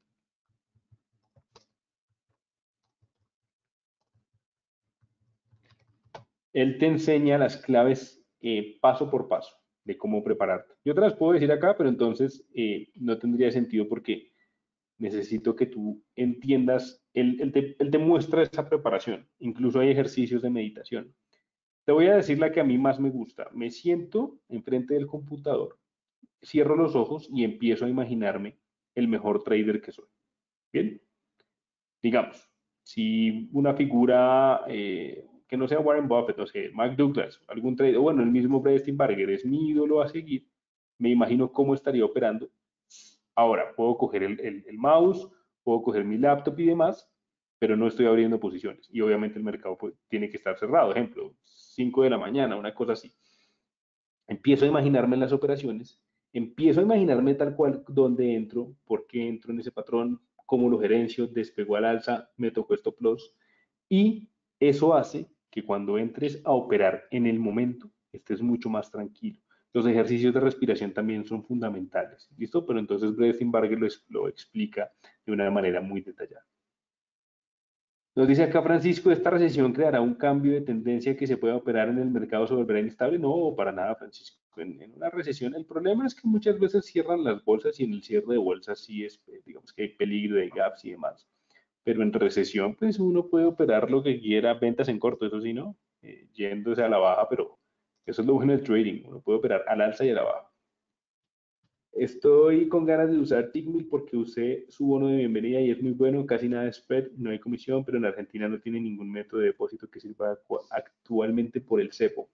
Él te enseña las claves eh, paso por paso de cómo prepararte. Yo te las puedo decir acá, pero entonces eh, no tendría sentido porque necesito que tú entiendas, él, él, te, él te muestra esa preparación. Incluso hay ejercicios de meditación. Te voy a decir la que a mí más me gusta. Me siento enfrente del computador, cierro los ojos y empiezo a imaginarme el mejor trader que soy. Bien, digamos, si una figura eh, que no sea Warren Buffett, no sé, Mark Douglas, algún trader, bueno, el mismo Preston Barger es mi ídolo a seguir, me imagino cómo estaría operando. Ahora, puedo coger el, el, el mouse, puedo coger mi laptop y demás, pero no estoy abriendo posiciones. Y obviamente el mercado pues, tiene que estar cerrado. Ejemplo, cinco de la mañana, una cosa así. Empiezo a imaginarme las operaciones, empiezo a imaginarme tal cual dónde entro, por qué entro en ese patrón, cómo lo gerencio, despegó al alza, me tocó stop loss y eso hace que cuando entres a operar en el momento estés mucho más tranquilo. Los ejercicios de respiración también son fundamentales, ¿listo? Pero entonces Breathing Barger lo, lo explica de una manera muy detallada. Nos dice acá Francisco, ¿esta recesión creará un cambio de tendencia que se pueda operar en el mercado se volverá inestable? No, para nada, Francisco. En, en, una recesión, el problema es que muchas veces cierran las bolsas y en el cierre de bolsas sí es, digamos que hay peligro de gaps y demás. Pero en recesión, pues uno puede operar lo que quiera, ventas en corto, eso sí, ¿no? Eh, yéndose a la baja, pero eso es lo bueno del trading, uno puede operar al alza y a la baja. Estoy con ganas de usar Tickmill porque usé su bono de bienvenida y es muy bueno, casi nada de spread, no hay comisión, pero en Argentina no tiene ningún método de depósito que sirva actualmente por el cepo.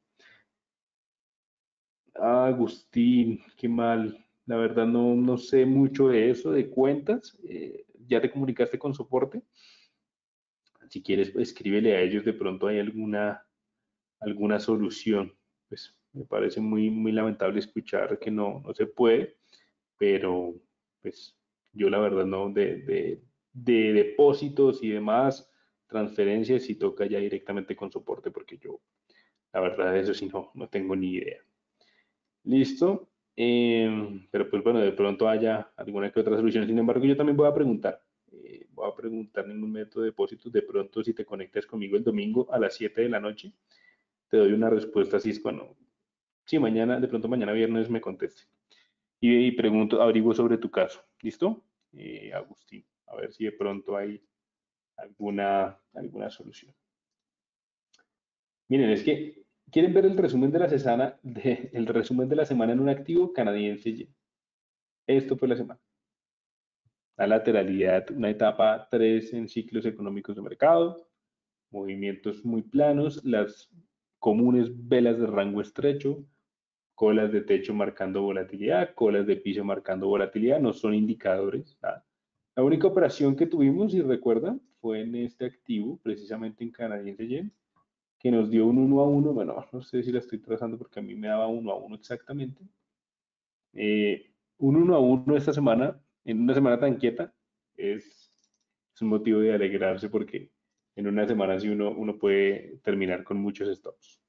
Ah, Agustín, qué mal. La verdad no, no sé mucho de eso, de cuentas. Eh, ¿ya te comunicaste con soporte? Si quieres, escríbele a ellos, de pronto hay alguna, alguna solución. Pues me parece muy, muy lamentable escuchar que no, no se puede, pero pues yo la verdad no, de, de, de depósitos y demás, transferencias, si toca ya directamente con soporte, porque yo la verdad de eso sí no, no tengo ni idea. Listo. Eh, pero pues bueno, de pronto haya alguna que otra solución. Sin embargo, yo también voy a preguntar. Eh, voy a preguntar ningún método de depósitos. De pronto, si te conectas conmigo el domingo a las siete de la noche, te doy una respuesta así es cuando, sí, mañana, de pronto mañana viernes me conteste. Y, y pregunto, averiguo sobre tu caso. ¿Listo? Eh, Agustín, a ver si de pronto hay alguna, alguna solución. Miren, es que quieren ver el resumen de la semana, de, el resumen de la semana en un activo canadiense. Esto fue la semana. La lateralidad, una etapa tres en ciclos económicos de mercado, movimientos muy planos, las comunes velas de rango estrecho, colas de techo marcando volatilidad, colas de piso marcando volatilidad, no son indicadores. ¿Nada? La única operación que tuvimos, si recuerdan, fue en este activo, precisamente en canadiense yen, que nos dio un uno a uno, bueno, no sé si la estoy trazando porque a mí me daba uno a uno exactamente. Eh, un uno a uno esta semana, en una semana tan quieta, es, es un motivo de alegrarse porque en una semana sí uno, uno puede terminar con muchos stops.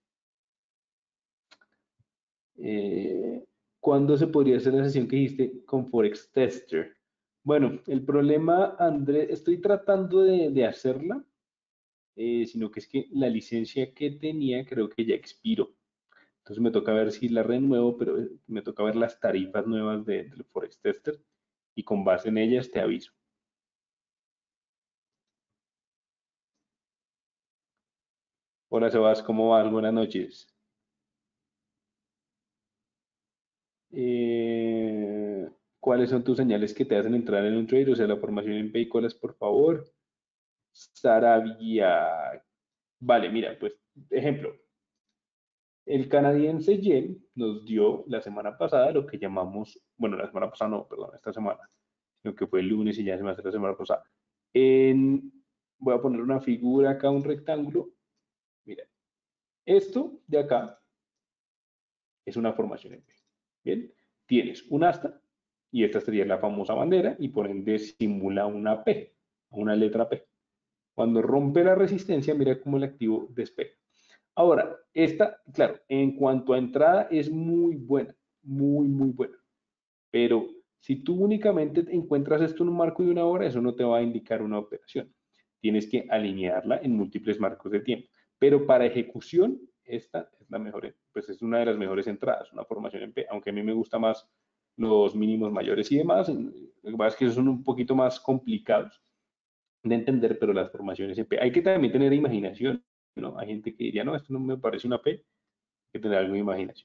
Eh, ¿Cuándo se podría hacer la sesión que dijiste con Forex Tester? Bueno, el problema, Andrés, estoy tratando de, de hacerla, eh, sino que es que la licencia que tenía creo que ya expiró. Entonces me toca ver si la renuevo, pero eh, me toca ver las tarifas nuevas de, del Forex Tester y con base en ellas te aviso. Hola Sebas, ¿cómo vas? Buenas noches. Eh, ¿Cuáles son tus señales que te hacen entrar en un trade? O sea, la formación en Paycolas, por favor. Sarabia. Vale, mira, pues, ejemplo, el canadiense yen nos dio la semana pasada lo que llamamos, bueno, la semana pasada no, perdón, esta semana, sino que fue el lunes y ya se me hace la semana pasada. En, voy a poner una figura acá, un rectángulo. Mira, esto de acá es una formación en P. Bien, tienes un asta y esta sería la famosa bandera y por ende simula una P, una letra P. Cuando rompe la resistencia, mira cómo el activo despega. Ahora, esta, claro, en cuanto a entrada es muy buena, muy, muy buena. Pero si tú únicamente encuentras esto en un marco de una hora, eso no te va a indicar una operación. Tienes que alinearla en múltiples marcos de tiempo. Pero para ejecución, esta es la mejor, pues es una de las mejores entradas, una formación en P, aunque a mí me gusta más los mínimos mayores y demás. Lo que pasa es que esos son un poquito más complicados de entender, pero las formaciones en P, hay que también tener imaginación, ¿no? Hay gente que diría, no, esto no me parece una P, hay que tener algo de imaginación.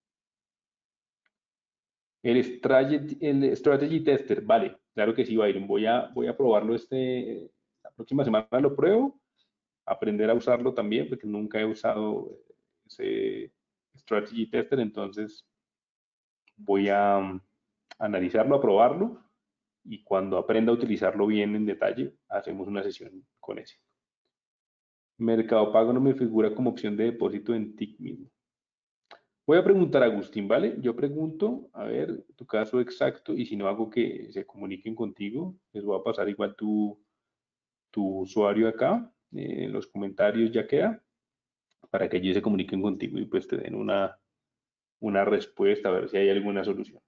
El strategy, el strategy tester, vale, claro que sí, Byron. Voy a, voy a probarlo este, la próxima semana lo pruebo, aprender a usarlo también, porque nunca he usado ese strategy tester, entonces voy a um, analizarlo, a probarlo, y cuando aprenda a utilizarlo bien en detalle, hacemos una sesión con ese. Mercado Pago no me figura como opción de depósito en T I C mismo. Voy a preguntar a Agustín, ¿vale? Yo pregunto, a ver, tu caso exacto, y si no hago que se comuniquen contigo, les voy a pasar igual tu, tu usuario acá, eh, en los comentarios ya queda, para que ellos se comuniquen contigo y pues te den una, una respuesta, a ver si hay alguna solución.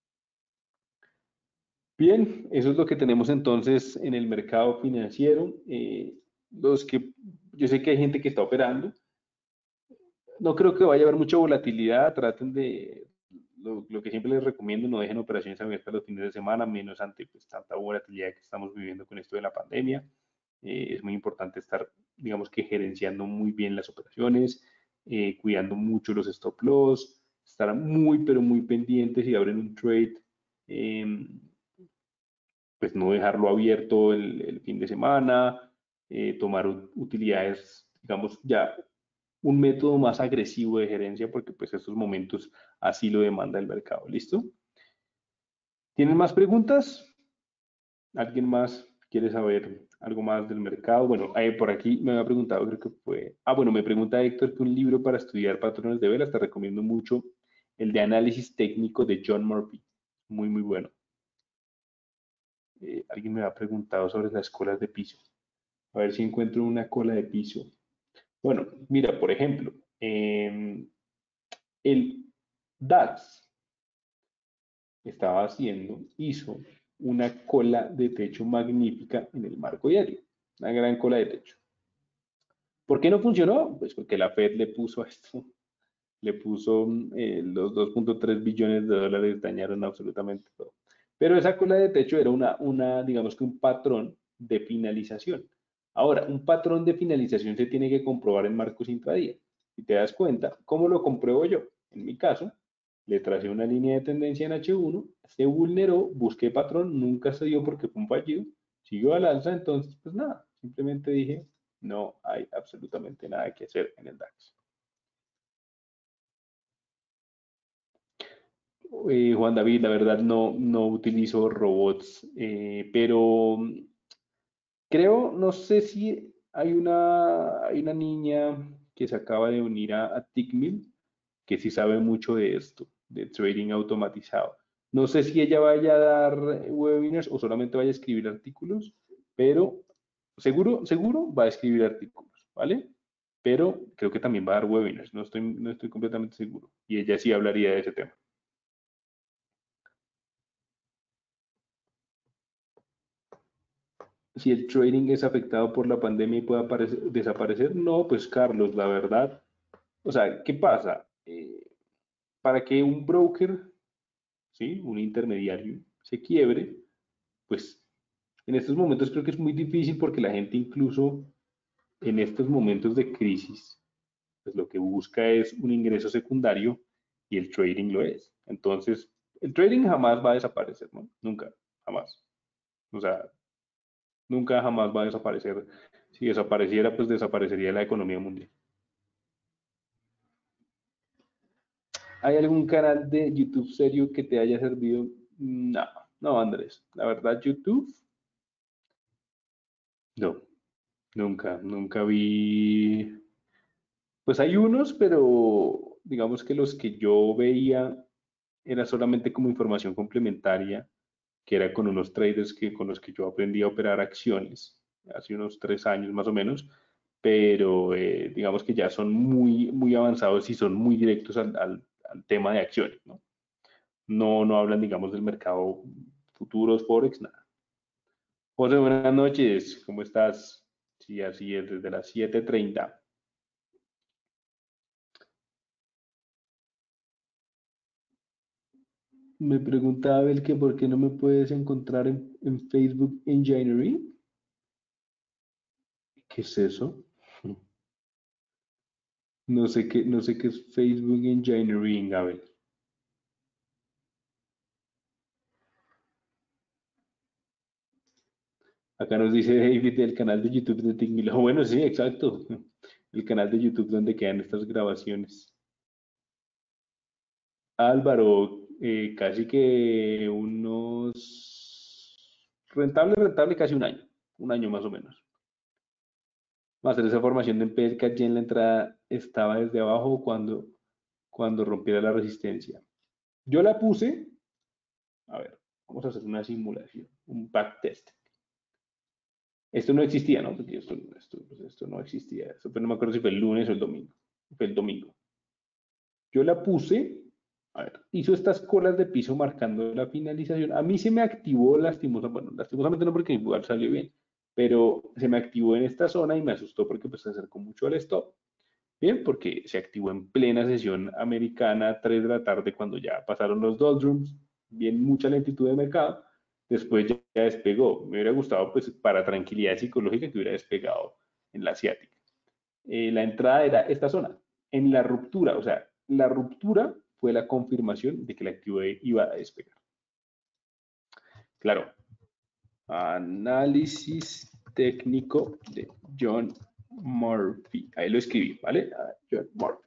Bien, eso es lo que tenemos entonces en el mercado financiero. Eh, los que, yo sé que hay gente que está operando, no creo que vaya a haber mucha volatilidad, traten de, lo, lo que siempre les recomiendo, no dejen operaciones abiertas los fines de semana, menos ante pues, tanta volatilidad que estamos viviendo con esto de la pandemia. Eh, es muy importante estar, digamos que gerenciando muy bien las operaciones, eh, cuidando mucho los stop loss, estar muy, pero muy pendientes si abren un trade, eh, pues no dejarlo abierto el, el fin de semana, eh, tomar utilidades, digamos, ya un método más agresivo de gerencia porque pues estos momentos así lo demanda el mercado. ¿Listo? ¿Tienen más preguntas? ¿Alguien más quiere saber algo más del mercado? Bueno, eh, por aquí me había preguntado, creo que fue... Ah, bueno, me pregunta Héctor que un libro para estudiar patrones de velas, te recomiendo mucho el de análisis técnico de John Murphy. Muy, muy bueno. Eh, alguien me ha preguntado sobre las colas de piso. A ver si encuentro una cola de piso. Bueno, mira, por ejemplo, eh, el DAX estaba haciendo, hizo una cola de techo magnífica en el marco diario, una gran cola de techo. ¿Por qué no funcionó? Pues porque la Fed le puso a esto, le puso eh, los dos punto tres billones de dólares, dañaron absolutamente todo. Pero esa cola de techo era una, una, digamos que un patrón de finalización. Ahora, un patrón de finalización se tiene que comprobar en marcos intradía. Si te das cuenta, ¿cómo lo compruebo yo? En mi caso, le tracé una línea de tendencia en H uno, se vulneró, busqué patrón, nunca se dio porque fue un fallido, siguió al alza, entonces pues nada, simplemente dije, no hay absolutamente nada que hacer en el DAX. Eh, Juan David, la verdad no, no utilizo robots, eh, pero creo, no sé si hay una, hay una niña que se acaba de unir a, a Tickmill que sí sabe mucho de esto, de trading automatizado. No sé si ella vaya a dar webinars o solamente vaya a escribir artículos, pero seguro, seguro va a escribir artículos, ¿vale? Pero creo que también va a dar webinars, no estoy, no estoy completamente seguro. Y ella sí hablaría de ese tema. Si el trading es afectado por la pandemia y puede aparecer- desaparecer, no, pues Carlos, la verdad, o sea, ¿qué pasa? Eh, para que un broker, ¿sí? Un intermediario, se quiebre, pues en estos momentos creo que es muy difícil porque la gente incluso en estos momentos de crisis, pues lo que busca es un ingreso secundario y el trading lo es. Entonces, el trading jamás va a desaparecer, ¿no? Nunca, jamás. O sea, nunca jamás va a desaparecer. Si desapareciera, pues desaparecería la economía mundial. ¿Hay algún canal de YouTube serio que te haya servido? No, no, Andrés. La verdad, YouTube, no, nunca, nunca vi. Pues hay unos, pero digamos que los que yo veía era solamente como información complementaria, que era con unos traders que, con los que yo aprendí a operar acciones hace unos tres años más o menos, pero eh, digamos que ya son muy, muy avanzados y son muy directos al, al, al tema de acciones, ¿no? No, no hablan, digamos, del mercado futuros, Forex, nada. José, buenas noches, ¿cómo estás? Sí, así es, desde las siete treinta. Me preguntaba Abel que por qué no me puedes encontrar en, en Facebook Engineering. ¿Qué es eso? No sé qué, no sé qué es Facebook Engineering, Abel. Acá nos dice David del canal de YouTube de TikMilo. Bueno, sí, exacto. El canal de YouTube donde quedan estas grabaciones. Álvaro, eh, casi que unos rentable, rentable, casi un año, un año más o menos. Hacer esa formación de pesca allí en la entrada estaba desde abajo cuando, cuando rompiera la resistencia. Yo la puse, a ver, vamos a hacer una simulación, un backtest. Esto no existía, ¿no? Porque esto, esto, pues esto no existía. Esto, pues no me acuerdo si fue el lunes o el domingo. Fue el domingo. Yo la puse, a ver, hizo estas colas de piso marcando la finalización. A mí se me activó lastimosamente, bueno, lastimosamente no porque igual salió bien, pero se me activó en esta zona y me asustó porque pues se acercó mucho al stop. Bien, porque se activó en plena sesión americana, tres de la tarde, cuando ya pasaron los doldrums, bien mucha lentitud de mercado. Después ya, ya despegó. Me hubiera gustado, pues, para tranquilidad psicológica, que hubiera despegado en la asiática. Eh, la entrada era esta zona. En la ruptura, o sea, la ruptura fue la confirmación de que la actividad iba a despegar. Claro, análisis técnico de John Murphy. Ahí lo escribí, ¿vale? John Murphy.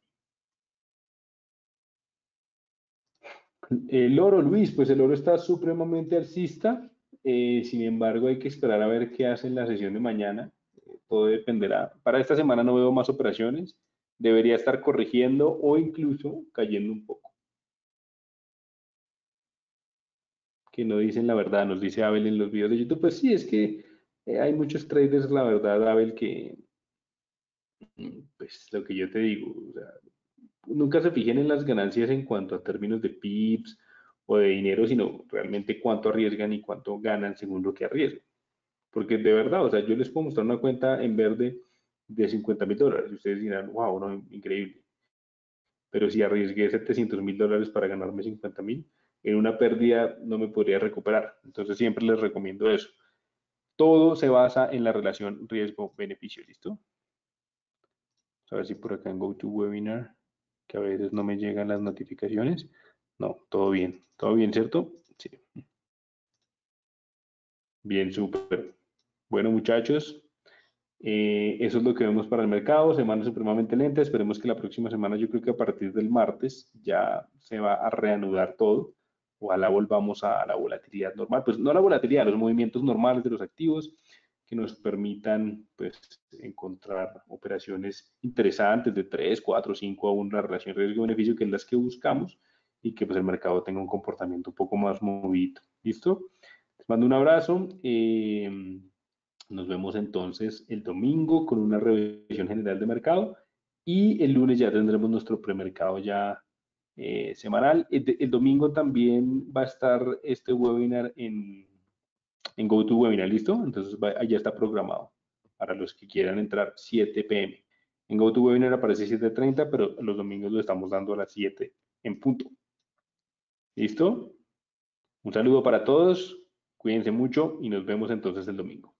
El oro, Luis, pues el oro está supremamente alcista. Eh, sin embargo, hay que esperar a ver qué hace en la sesión de mañana. Eh, todo dependerá. Para esta semana no veo más operaciones. Debería estar corrigiendo o incluso cayendo un poco. Que no dicen la verdad, nos dice Abel en los videos de YouTube. Pues sí, es que eh, hay muchos traders, la verdad, Abel, que, mm, pues lo que yo te digo, o sea, nunca se fijen en las ganancias en cuanto a términos de pips o de dinero, sino realmente cuánto arriesgan y cuánto ganan según lo que arriesgan. Porque de verdad, o sea, yo les puedo mostrar una cuenta en verde de cincuenta mil dólares y ustedes dirán, wow, no, increíble. Pero si arriesgué setecientos mil dólares para ganarme cincuenta mil, en una pérdida no me podría recuperar. Entonces siempre les recomiendo eso. Todo se basa en la relación riesgo-beneficio, ¿listo? A ver si por acá en GoToWebinar, que a veces no me llegan las notificaciones. No, todo bien, todo bien, ¿cierto? Sí. Bien, súper. Bueno, muchachos, eh, eso es lo que vemos para el mercado. Semana supremamente lenta. Esperemos que la próxima semana, yo creo que a partir del martes, ya se va a reanudar todo. Ojalá volvamos a la volatilidad normal. Pues no la volatilidad, los movimientos normales de los activos que nos permitan pues, encontrar operaciones interesantes de tres, cuatro, cinco, aún la relación riesgo-beneficio, que es las que buscamos, y que pues, el mercado tenga un comportamiento un poco más movido. ¿Listo? Les mando un abrazo. Eh, Nos vemos entonces el domingo con una revisión general de mercado y el lunes ya tendremos nuestro premercado ya eh, semanal. El, el, domingo también va a estar este webinar en, en GoToWebinar, ¿listo? Entonces va, ya está programado para los que quieran entrar siete p m En GoToWebinar aparece siete treinta, pero los domingos lo estamos dando a las siete en punto. ¿Listo? Un saludo para todos, cuídense mucho y nos vemos entonces el domingo.